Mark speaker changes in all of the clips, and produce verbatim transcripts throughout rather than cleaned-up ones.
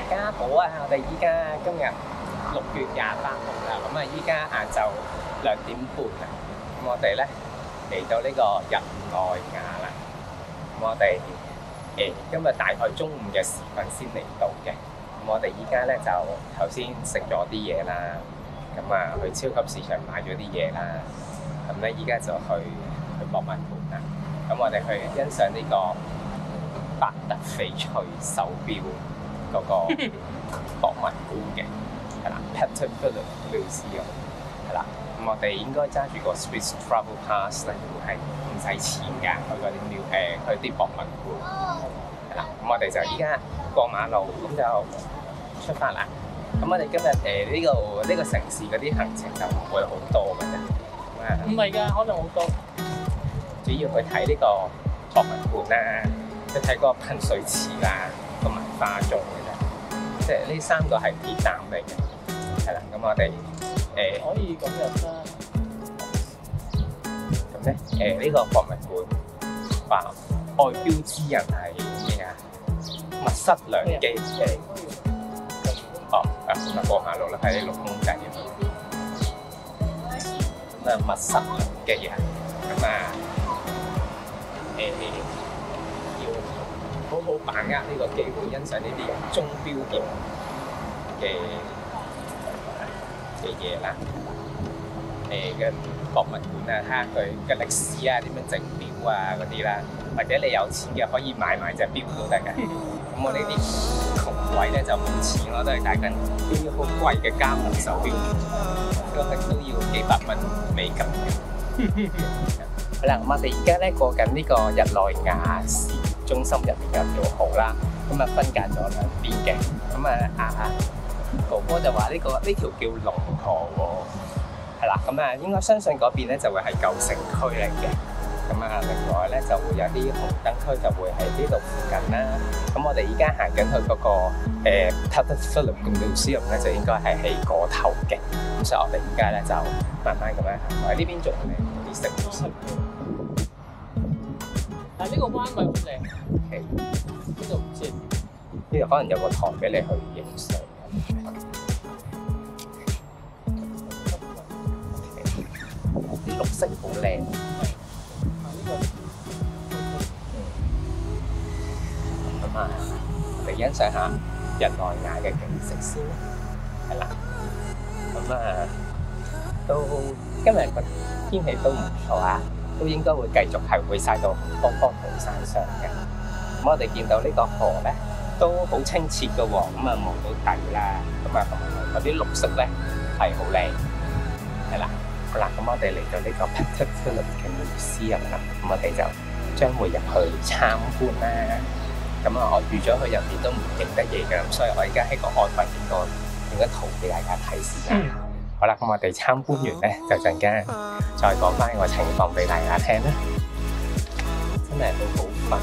Speaker 1: 家好啊！我哋依家今日六月廿八號啦，咁啊依家晏晝兩點半啦，咁我哋咧嚟到呢個日內瓦啦，咁我哋誒今日大概中午嘅時分先嚟到嘅，咁我哋依家咧就頭先食咗啲嘢啦，咁啊去超級市場買咗啲嘢啦，咁咧依家就去去博物館啦，咁我哋去欣賞呢個百達翡翠手錶嗰個博物館嘅，係啦 Patek Philippe Museum 係啦，咁我哋應該揸住個 Swiss Travel Pass 咧，係唔使錢㗎，去嗰啲廟誒去啲博物館係啦，咁我哋就依家過馬路咁就出發啦。咁我哋今日誒呢個呢個城市嗰啲行程就唔會好多㗎啫，咁啊
Speaker 2: 唔係㗎，可能好多。
Speaker 1: 主要去睇呢個博物館啦，去睇嗰個噴水池啦，同埋花鐘嘅啫，即係呢三個係鐵膽嚟嘅，係啦。咁我哋誒
Speaker 2: 可以咁入啦。
Speaker 1: 咁咧誒呢個博物館話外標之人係咩啊？密室良機嘅。哦，啊咁啊過馬路啦，睇啲綠公仔咁啊，密室良機啊，咁啊誒。好好把握呢個機會，欣賞呢啲鐘錶業嘅嘅嘢啦，誒嘅博物館啊，睇下佢嘅歷史啊，點樣整錶啊嗰啲啦，或者你有錢嘅可以買埋隻錶都得嘅。咁我哋啲窮鬼咧就冇錢，我都係戴緊啲好貴嘅加密手錶，都係都要幾百蚊美金嘅。好啦，咁我哋而家咧過緊呢個日內瓦市中心入面有條河啦，咁啊分隔咗兩邊嘅，咁啊啊哥哥就話呢、呢個呢條叫龍河喎，係啦，咁啊應該相信嗰邊咧就會係舊城區嚟嘅，咁啊另外咧就會有啲紅燈區就會喺呢度附近啦，咁我哋而家行緊去嗰個誒 Patek Philippe 嘅 Museum 咧就應該係喺嗰頭嘅，咁所以我哋而家咧就慢慢咁樣行，喺呢邊仲有啲食物。
Speaker 2: 但係呢個灣咪好靚，
Speaker 1: 係
Speaker 2: 呢度唔知。
Speaker 1: 呢度可能有個台俾你去影相。啲綠色好靚。咁啊，我哋欣賞下日內瓦嘅景色先啦。係啦。咁啊，都今日個天氣都唔錯啊！都應該會繼續係會曬到多方同山上嘅。咁我哋見到呢個河咧都好清澈嘅喎，咁啊望到底啦，咁啊同埋嗰啲綠色咧係好靚，係啦。好啦，咁我哋嚟到呢個 Patek Philippe 嘅 Museum啦，咁我哋就將會入去參觀啦。咁啊，我預咗佢入面都唔影得嘢㗎，咁所以我而家喺個外圍影個影個圖俾大家睇先啦。好啦，咁我哋參觀完咧，就陣間再講翻個情況俾大家聽啦。真係好好瞓，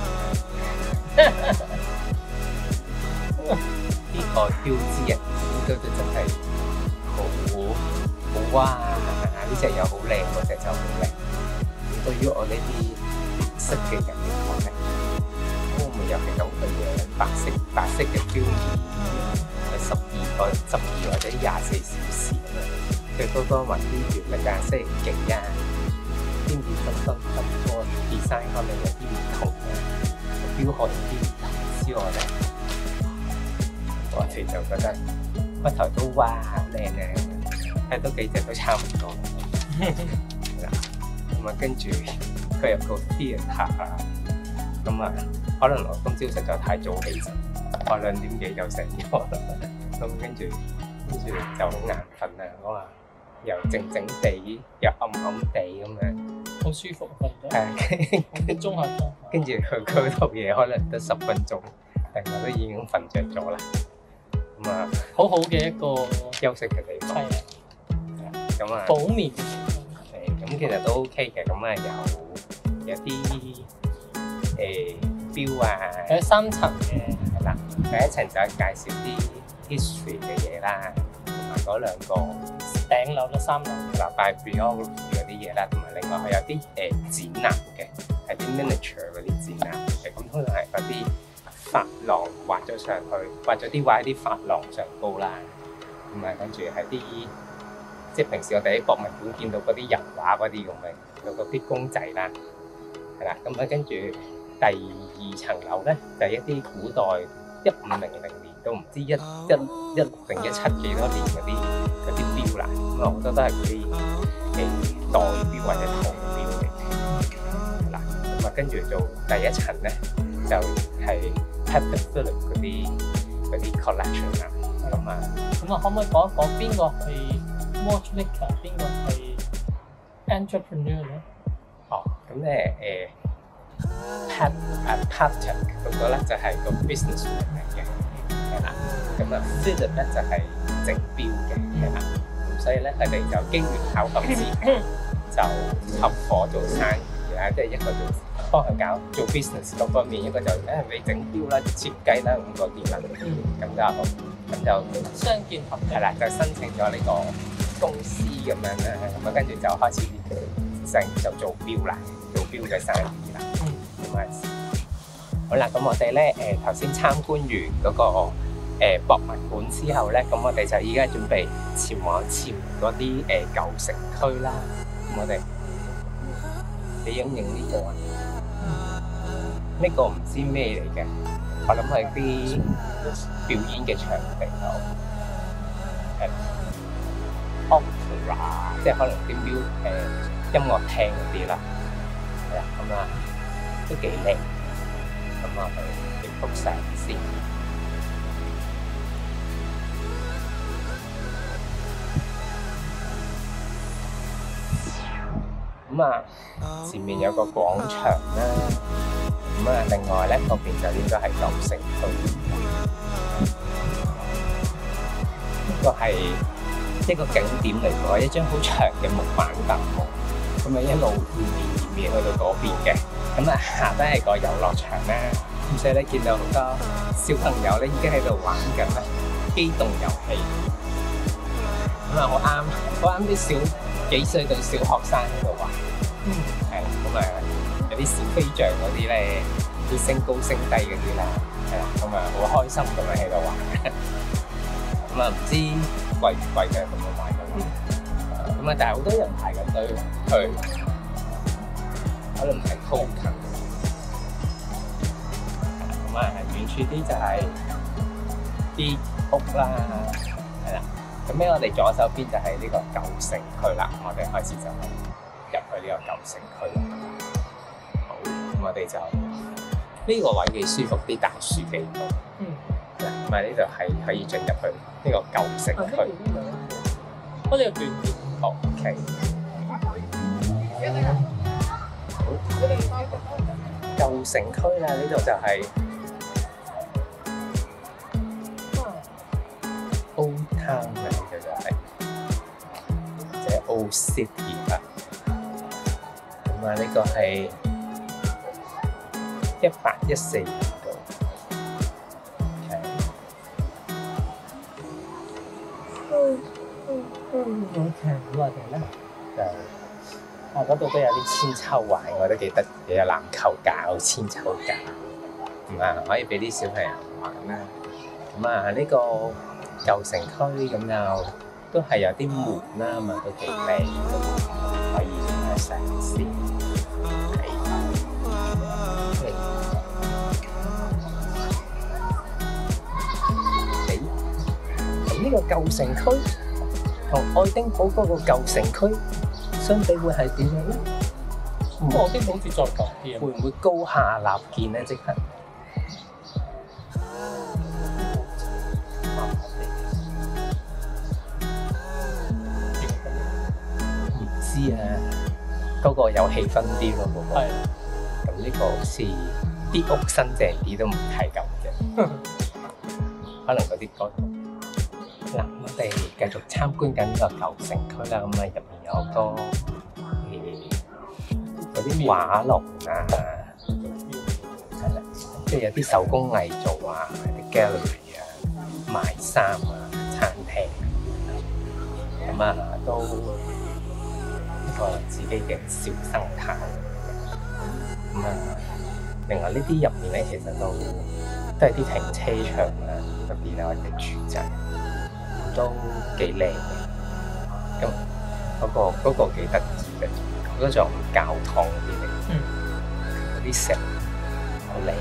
Speaker 1: 呢個標誌人應該都真係好好哇！呢隻又好靚，嗰隻就好靚。對於我呢啲識嘅人嚟講咧，會唔會又係咁嘅樣？白色白色嘅標誌。十二個十二或者廿四小時咁樣，最多多揾啲月曆啊、星期幾啊，邊邊分分分個 design 可能有啲唔同嘅，個標可能啲唔同之外咧，我哋就覺得開頭都哇好靚啊，睇多幾隻都差唔多。咁啊，跟住佢有個 theatre 啊，咁啊，可能我今朝實在太早起身。我兩點幾就醒咗，咁跟住跟住就好眼瞓啦。我話又靜靜地，又暗暗地咁樣，
Speaker 2: 好舒服瞓得。
Speaker 1: 係，
Speaker 2: 跟中下妝。
Speaker 1: 跟住佢嗰套嘢可能得十分鐘，但我都已經瞓着咗啦。咁啊，
Speaker 2: 好好嘅一個
Speaker 1: 休息嘅地方。
Speaker 2: 係啊。
Speaker 1: 咁啊，
Speaker 2: 補眠。
Speaker 1: 誒，咁其實都 OK 嘅。咁啊，有有啲誒錶啊，
Speaker 2: 有三層嘅。
Speaker 1: 嗱，第一層就係介紹啲 history 嘅嘢啦，同埋嗰兩個
Speaker 2: 頂樓啦，三樓。
Speaker 1: 嗱，拜 biography 嗰啲嘢啦，同埋另外佢有啲誒展覽嘅，係啲 miniature 嗰啲展覽嘅，咁通常係嗰啲珐琅畫咗上去，畫咗啲畫喺啲珐琅上高啦。咁啊，跟住喺啲即係平時我哋喺博物館見到嗰啲油畫嗰啲咁嘅，有嗰啲公仔啦，係啦。咁啊，跟住第二層樓咧就係、一啲古代一五零零年到唔知一一一六定一七幾多年嗰啲嗰啲錶啦。咁啊，好多都係嗰啲誒代錶或者銅錶嚟嘅。嗱，咁啊，跟住做第一層咧就係 Patek Philippe 嗰啲嗰啲 collection 啦。咁啊，
Speaker 2: 咁啊，可唔可以講一講邊個係 watchmaker，邊個係 entrepreneur 咧？
Speaker 1: 哦，咁咧誒 Pat 啊 Patek 嗰個咧就係個 businessman 嚟嘅，係啦。咁啊 Philippe 咧就係整錶嘅，係啦。咁所以咧佢哋就機緣巧合之就合夥做生意啊，即係一個做幫佢搞做 business 嗰方面，一個就誒你整錶啦、設計啦咁嗰啲啦，咁就好。咁就
Speaker 2: 相見合
Speaker 1: 係啦，就申請咗呢個公司咁樣啦，咁啊跟住就開始成就做錶啦，做錶嘅生意啦。咁啊、嗯，好啦，咁我哋咧誒頭先參觀完嗰、那個、呃、博物館之後咧，咁我哋就依家準備前往前嗰啲誒舊城區啦。咁我哋你影唔影呢個啊？呢、這個唔知咩嚟嘅。我諗係啲表演嘅場地咯，係 opera， 即係可能啲 music 誒音樂廳嗰啲啦，係啊，咁啊都幾靚，咁啊去影幅相先。咁啊，前面有個廣場啦。咁啊，另外咧，嗰邊就應該係舊城區，呢個係一個景點嚟嘅，一張好長嘅木板凳，咁啊一路延綿延綿去到嗰邊嘅。咁啊下低係個遊樂場啦，咁所以咧見到好多小朋友咧已經喺度玩緊咧機動遊戲，咁啊好啱，好啱啲小幾歲到小學生喺度玩，嗯，係咁啊。有啲小飛象嗰啲咧，要升高升低嗰啲啦，係啦，咁啊好開心咁樣喺度玩，咁啊唔知貴唔貴嘅咁樣買緊，咁啊但係好多人排緊隊去，可能係 token，咁啊遠處啲就係啲屋啦，係啦，咁咧我哋左手邊就係呢個舊城區啦，我哋開始就入去呢個舊城區啦。我哋就呢、這個位幾舒服，啲大樹幾多，嗯，咁啊呢度係可以進入去呢個舊城區。
Speaker 2: 我哋有段片。
Speaker 1: O K。好。舊城區啦，呢度就係 Old Town 啦，呢度就係即係 Old City 啦。咁啊呢個係一八一四年度 ，OK，嗯嗯嗯 OK，咁我哋咧就啊嗰度都有啲千秋玩，我都記得有籃球架、千秋架，咁啊可以俾啲小朋友玩啦。咁啊呢個舊城區咁又都係有啲門啦，咁啊都幾靚，可以去嘗試。呢個舊城區同愛丁堡嗰個舊城區相比會係點樣咧？
Speaker 2: 愛丁堡好似再舊啲啊！
Speaker 1: 會唔會高下立見咧？即刻唔知啊，嗰個有氣氛啲咯，嗰個。係。咁呢個好似啲屋新淨啲都唔係咁啫，可能嗰啲改。嗱，我哋繼續參觀緊呢個舊城區啦，咁啊入面有好多誒嗰啲畫廊啊，係啦，即係有啲手工藝做啊，啲 gallery 啊，賣衫啊，餐廳咁啊，都一個自己嘅小生態咁啊。另外呢啲入面咧，其實都都係啲停車場啦，入邊有我哋住宅，都幾靚嘅。咁嗰、個嗰、個幾得意嘅，嗰種教堂啲嚟，
Speaker 2: 嗯，
Speaker 1: 嗰啲石好靚。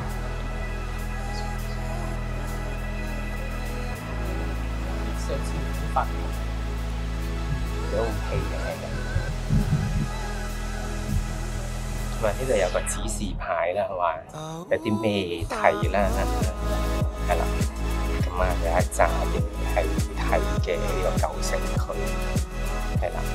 Speaker 2: 上次啲發表
Speaker 1: 都 OK 嘅。同埋呢度有個指示牌啦，話有啲咩睇啦，係啦。咁啊有一紮嘅係睇嘅呢個舊城區，係啦。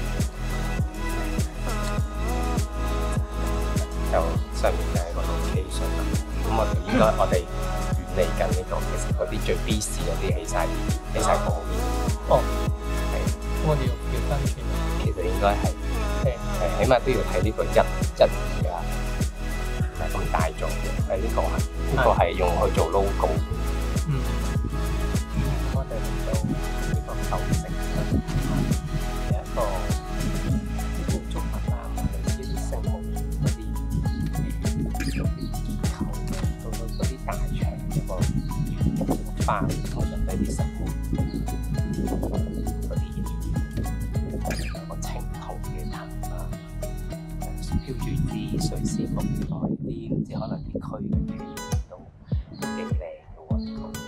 Speaker 1: 就上面就係個 location 啦。咁我哋應該我哋遠離緊呢度，其實嗰啲最 busy 嗰啲喺晒喺晒嗰邊。
Speaker 2: 哦，
Speaker 1: 係。
Speaker 2: 我哋要調翻轉，
Speaker 1: 其實應該係
Speaker 2: 係
Speaker 1: 誒，起碼都要睇呢個一一二啊，唔係咁大眾嘅。誒呢個係呢個係用去做 logo。
Speaker 2: 嗯，
Speaker 1: 我哋嚟到呢個舊城區，有一個建築物啊，類似啲聖母院嗰啲誒嗰啲結構，到到嗰啲大牆一個花園，通常都係啲聖母嗰啲嘢，有個青桃嘅藤啊，飄住啲水仙木來啲，唔知可能啲區嘅氣都都幾靚嘅喎，呢個。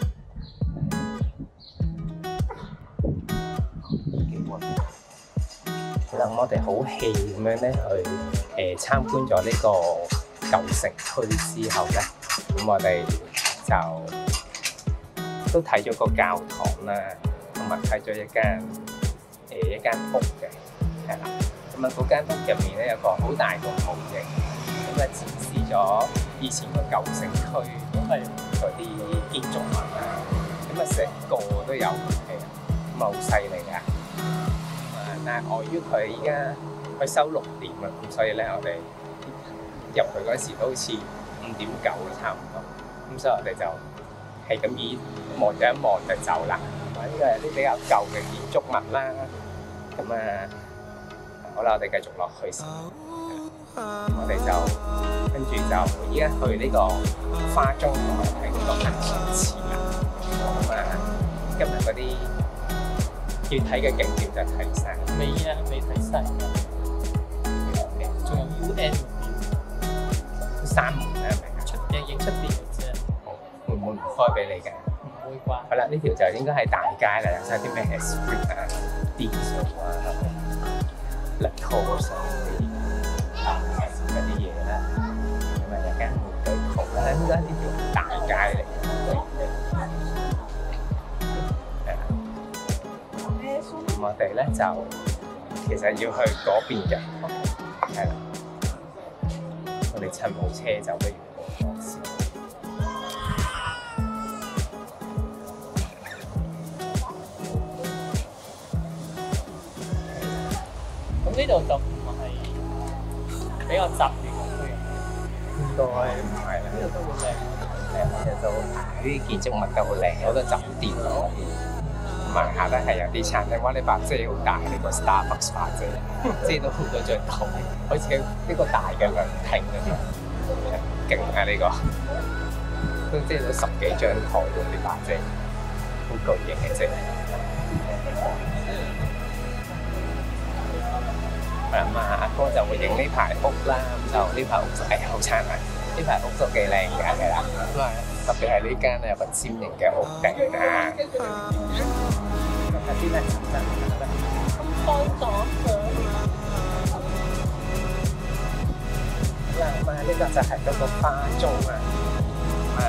Speaker 1: 其實我哋好氣咁樣咧去誒參觀咗呢個舊城區之後咧，咁我哋就都睇咗個教堂啦，同埋睇咗一間誒一間屋嘅，係啦。咁啊嗰間屋入面咧有個好大個模型，咁啊展示咗以前個舊城區係嗰啲建築物啊，咁啊成個都有嘅，咁啊好犀利啊！但係礙於佢依家佢收六點啊，咁所以咧我哋入去嗰時都好似五點九啦，差唔多。咁所以我哋就係咁依望咗一望就走啦。呢個係啲比較舊嘅建築物啦。咁啊，好啦，我哋繼續落去先。我哋就跟住就依家去呢個花鐘同埋睇呢個銀錢池啊。咁啊，今日嗰啲要睇嘅景點就睇晒，
Speaker 2: 未啊，未睇晒㗎，仲有 U N
Speaker 1: 閂門啦，係咪啊？
Speaker 2: 出嘅影出邊嘅啫，
Speaker 1: 會唔會唔開俾你嘅？
Speaker 2: 唔會啩？
Speaker 1: 好啦，呢條就應該係大街啦，有晒啲咩 street 啊、diesel 啊、Lacoste 嗰啲嘢啦，咁啊有間玩具鋪啦，應該呢條大街嚟嘅。我哋咧就其實要去嗰邊嘅，係啦。我哋趁冇車就不如過咗先。
Speaker 2: 咁呢度就唔係比較雜亂嘅區，
Speaker 1: 應該唔係啦，
Speaker 2: 呢度都好靚。
Speaker 1: 係我哋都啲建築物都好靚，好多酒店嗰啲。同埋下低係有啲餐廳，哇！呢把遮好大，呢個 Starbucks 把遮，遮到好多張台，好似呢個大嘅涼亭咁樣，勁啊！呢個都遮到十幾張台喎，呢把遮，好巨型嘅遮。咁啊，阿哥就會影呢排屋啦，咁就呢排屋就係好燦爛，呢排屋都幾靚嘅，係啦。咁啊，特別係呢間咧有個尖形嘅屋頂啊。啲咧真係咁方咗佢。嗱，咁啊，呢個就係嗰個花鐘啊。啊，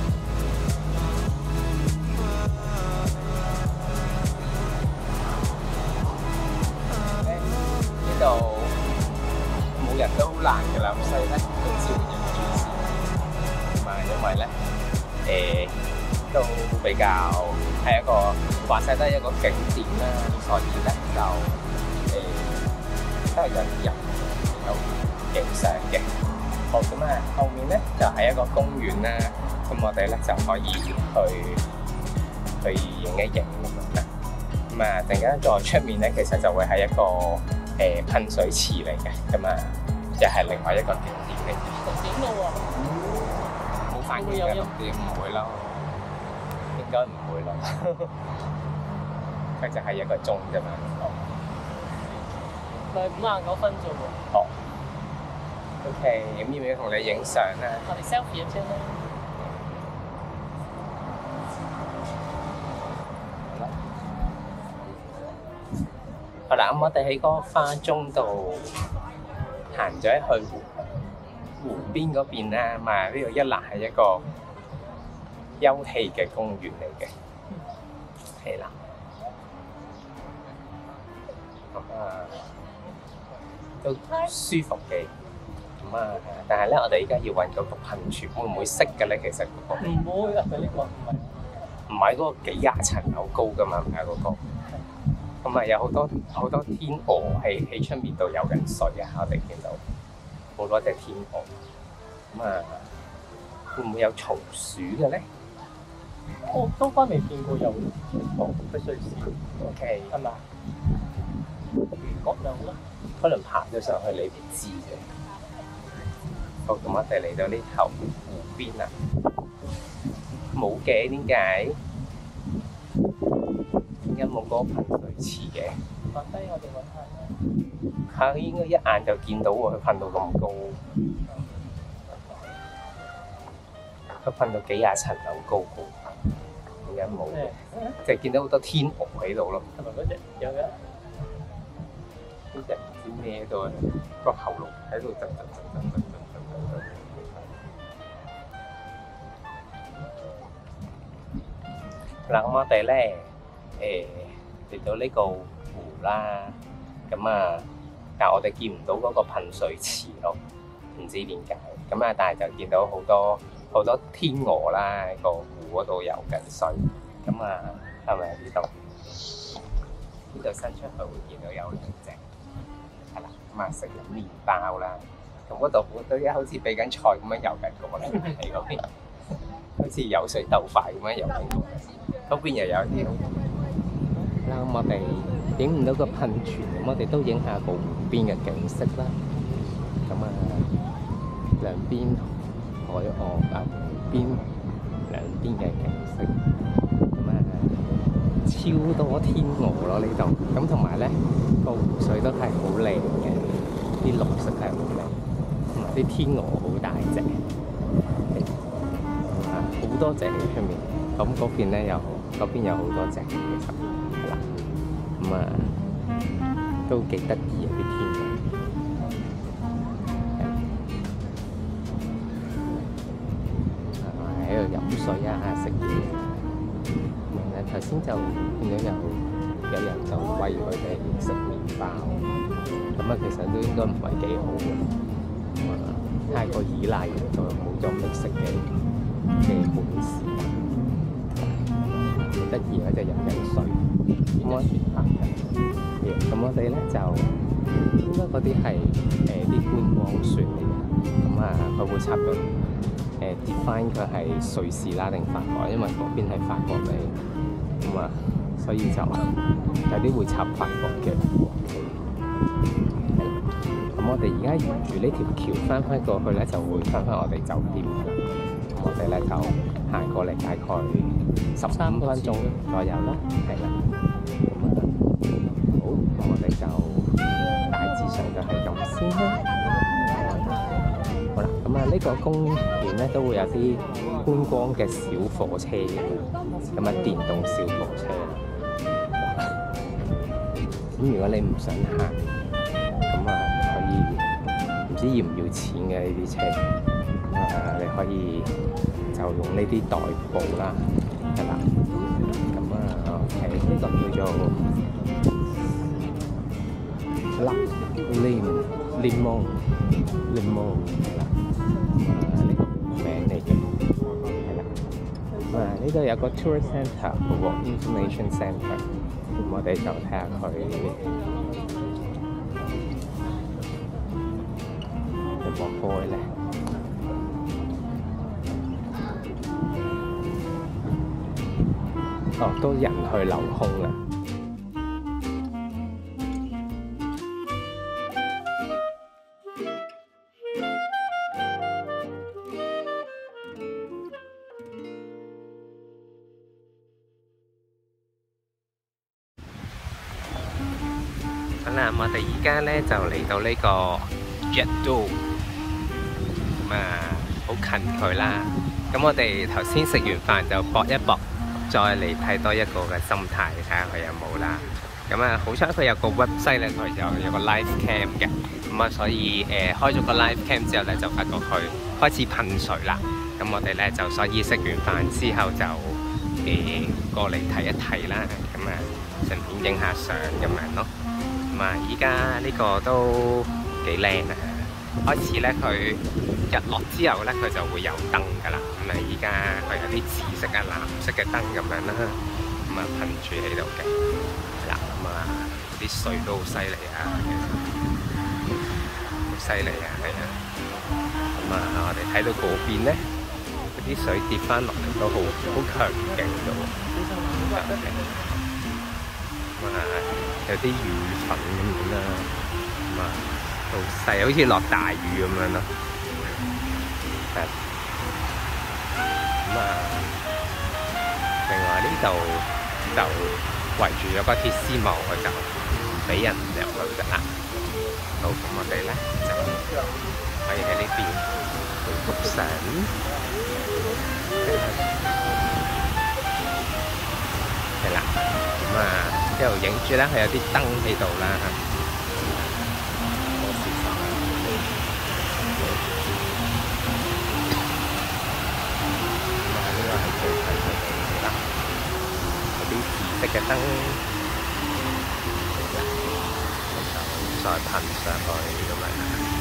Speaker 1: 呢度冇人都好難㗎啦，咁所以咧都照人住先。咁啊，因為咧誒。都比較係一個話晒都係一個景點啦，所以咧就誒都係有啲人有影相嘅。好，咁啊，後面咧就係、是、一個公園啦，咁我哋咧就可以去去影一影咁樣啦。咁啊，陣間再出面咧，其實就會係一個誒、呃、噴水池嚟嘅，咁啊，又係另外一個景點嚟嘅。
Speaker 2: 六點咯喎，
Speaker 1: 冇反應嘅綠點唔會咯，應該唔會咯。佢就係一個鐘啫嘛。
Speaker 2: 佢五廿九分啫喎。
Speaker 1: 哦。OK，咁要唔要同你影相啊？
Speaker 2: 我哋 selfie 先啦。
Speaker 1: 好啦，咁我哋喺嗰個花鐘度行咗去湖湖邊嗰邊啦，嘛呢度一欄係一個休憩嘅公園嚟嘅，係啦。咁啊，都舒服嘅。咁啊，但係咧，我哋而家要揾嗰個噴泉，會唔會熄嘅咧？其實嗰個
Speaker 2: 唔會啊，佢呢個唔係。
Speaker 1: 唔係嗰個幾廿層樓高噶嘛，唔係嗰個。咁啊，有好多好多天鵝喺喺出面度游緊水啊！我哋見到好多隻天鵝。咁啊，會唔會有松鼠嘅咧？
Speaker 2: 我都翻未見過有哦，佢瑞士
Speaker 1: OK
Speaker 2: 係嘛？各有啦。
Speaker 1: 可能爬咗上去你唔知嘅。好，咁我哋嚟到呢頭湖邊啊，冇嘅，點解？點解冇嗰個噴水池嘅？
Speaker 2: 放低我哋揾下啦。
Speaker 1: 佢應該一眼就見到喎，佢噴到咁高，佢噴到幾廿層樓高嘅，點解冇嘅？就係見到好多天鵝喺度咯。
Speaker 2: 係咪嗰隻有嘅？
Speaker 1: 呢隻唔知咩喺度，個喉嚨喺度震震震震震震震震。嗱，咁我哋咧誒嚟到呢個湖啦，咁啊，但係我哋見唔到嗰個噴水池咯，唔知點解。咁啊，但係就見到好多好多天鵝啦，喺個湖嗰度游緊水。咁啊，係咪呢度？呢度伸出去會見到有兩隻，係啦。咁啊，食緊麵包啦。咁嗰度好多嘢好似俾緊菜咁樣游緊過嚟，喺嗰邊，好似游水鬥快咁樣游緊過嚟。嗰邊又有啲好啦，咁我哋影唔到個噴泉，咁我哋都影下個湖邊嘅景色啦。咁啊，兩邊海岸啊，湖邊兩邊嘅景色，咁啊超多天鵝咯呢度。咁同埋咧個湖水都係好靚嘅，啲綠色係好靚，同埋啲天鵝好大隻，啊好多隻喺出面。咁嗰邊咧有。嗰邊有好多隻，其實係啦，咁啊都幾得意啊啲天鵝，係喺度飲水啊食嘢。誒頭先就見到有有人就餵佢哋食麵包，咁啊其實都應該唔係幾好嘅，咁啊太過依賴人就冇咗覓食嘅嘅本事。得意啊！就飲緊水，咁我咁我哋咧就應該嗰啲係誒啲觀光船嚟嘅，咁啊佢會插到誒 define 佢係瑞士啦定法國，因為嗰邊係法國嚟，咁啊所以就有啲會插法國嘅國旗。咁我哋而家沿住呢條橋翻返過去咧，就會翻返我哋酒店㗎啦。咁我哋咧就行過嚟大概十五分鐘左右啦，係啦。咁啊，好，咁我哋就大致上就係咁先啦。好啦，咁啊呢個公園咧都會有啲觀光嘅小火車嘅，咁啊電動小火車啦。咁如果你唔想行，咁啊可以唔知要唔要錢嘅呢啲車，啊你可以就用呢啲代步啦。係啦，咁啊 ，OK，呢個叫做 La Lim Limon Limon 係啦，啊呢個名嚟嘅，係啦，咁啊呢度有個 tourist centre 嗰個 information centre，咁我哋就睇下佢有冇開咧。哦，都人去樓空啦。 啦，我哋而家咧就嚟到呢個 Jet Do， 咁啊好近佢啦。咁我哋頭先食完飯就搏一搏，再嚟睇多一個嘅心態，睇下佢有冇啦。咁啊，好彩佢有個 website 咧，佢有有個 live cam 嘅，咁啊，所以誒、呃、開咗個 live cam 之後咧，就發覺佢開始噴水啦。咁我哋咧就所以食完飯之後就誒、呃、過嚟睇一睇啦，咁啊順便影下相咁樣咯。咁啊，依家呢個都幾靚啊！開始咧佢日落之後咧，佢就會有燈噶啦。咁啊，依家佢有啲紫色啊、藍色嘅燈咁樣啦，咁啊噴住喺度嘅。嗱，咁啊啲水都好犀利啊，好犀利啊，係啊。咁啊，我哋睇到嗰邊咧，嗰啲水跌翻落嚟都好好強勁嘅喎。咁啊，有啲雨粉咁樣啦，咁啊好細，好似落大雨咁樣咯。咁啊，另外呢度就圍住咗個鐵絲網，佢就唔俾人入去㗎啦。好，咁我哋咧就可以喺呢邊去復相。係啦，咁啊一路影住啦，佢有啲燈喺度啦。我試下，咁啊呢個係最近嘅嘢啦，有啲紫色嘅燈，再噴上去咁樣。